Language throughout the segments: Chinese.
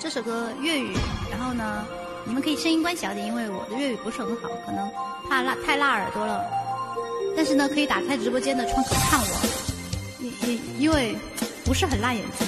这首歌粤语，然后呢，你们可以声音关小点，因为我的粤语不是很好，可能怕太辣耳朵了。但是呢，可以打开直播间的窗口看我，因为不是很辣眼睛。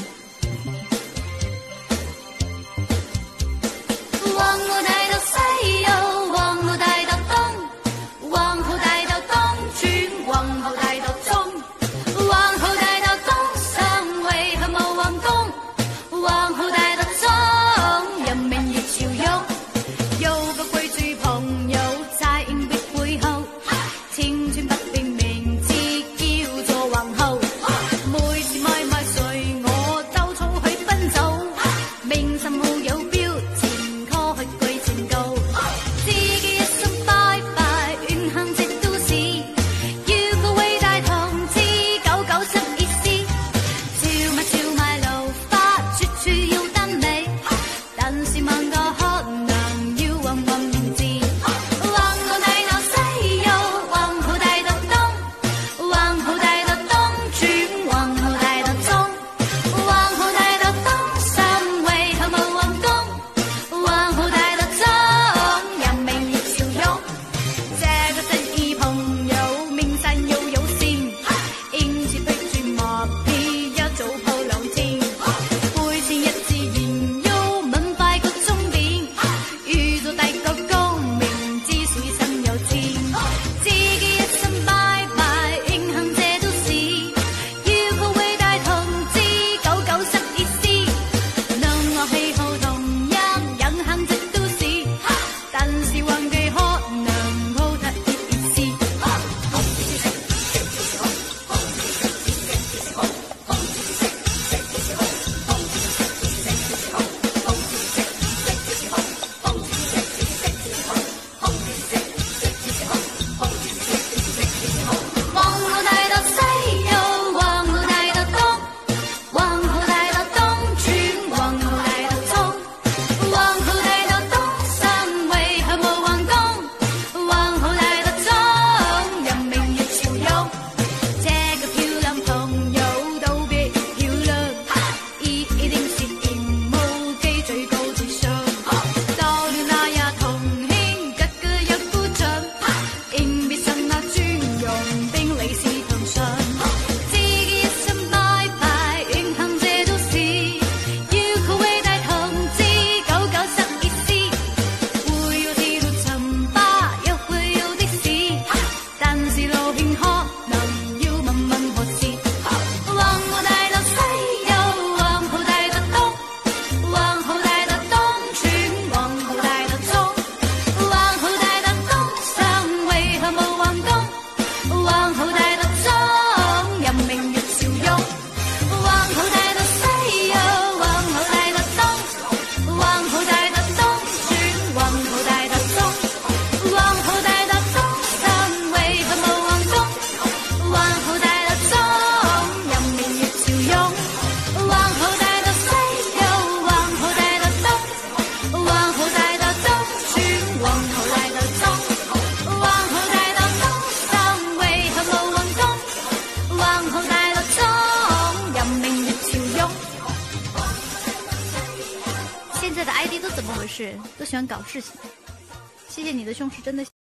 往后带到西又往後帶到東，往後帶到東轉，往後帶到中，往後帶到東上，為何冇往東？往後帶到中，人明月潮湧，有個貴族朋友在硬幣背後，青春不變名字叫做皇后，每次買隨我兜草去奔走，名心好有標。 现在的 ID 都怎么回事？都喜欢搞事情。谢谢你的胸是真的。